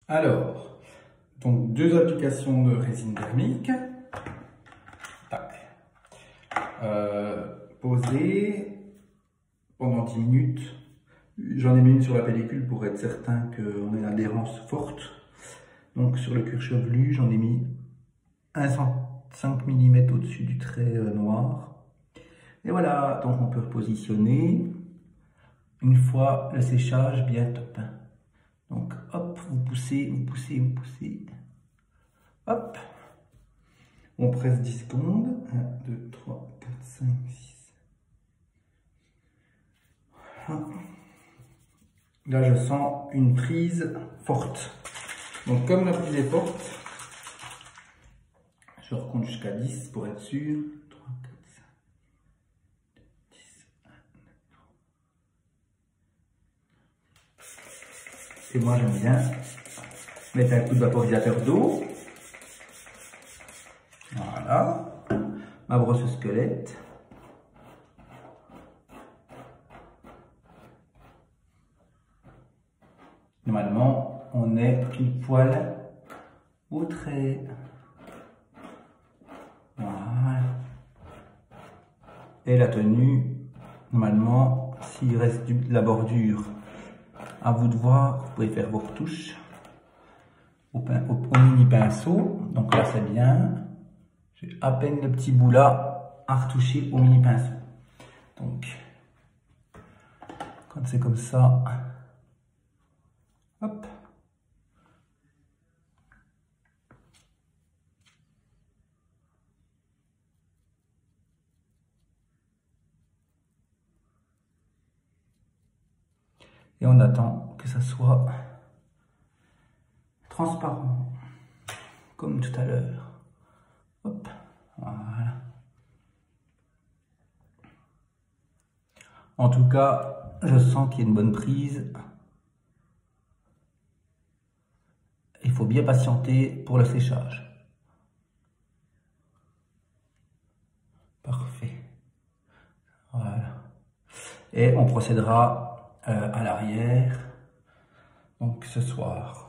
Alors, donc 2 applications de résine thermique. Tac. Poser pendant 10 minutes. J'en ai mis une sur la pellicule pour être certain qu'on ait l'adhérence forte. Donc sur le cuir chevelu, j'en ai mis 5 mm au-dessus du trait noir. Et voilà, donc on peut repositionner une fois le séchage bien top. Donc hop, vous poussez, vous poussez, vous poussez. Hop. On presse 10 secondes. 1, 2, 3, 4, 5, 6. Voilà. Là, je sens une prise forte. Donc comme la prise est forte, je recompte jusqu'à 10 pour être sûr. 3, 4, 5, 10, 1, 2, 3. Et moi, j'aime bien mettre un coup de vaporisateur d'eau. Voilà. Ma brosse squelette. Normalement, on est pile poil au trait. Voilà. Et la tenue, normalement, s'il reste de la bordure, à vous de voir, vous pouvez faire vos retouches au mini pinceau. Donc là, c'est bien. J'ai à peine le petit bout là à retoucher au mini pinceau. Donc, quand c'est comme ça, hop. Et on attend que ça soit transparent, comme tout à l'heure. Hop, voilà. En tout cas, je sens qu'il y a une bonne prise. Il faut bien patienter pour le séchage. Parfait. Voilà. Et on procédera à l'arrière, donc ce soir.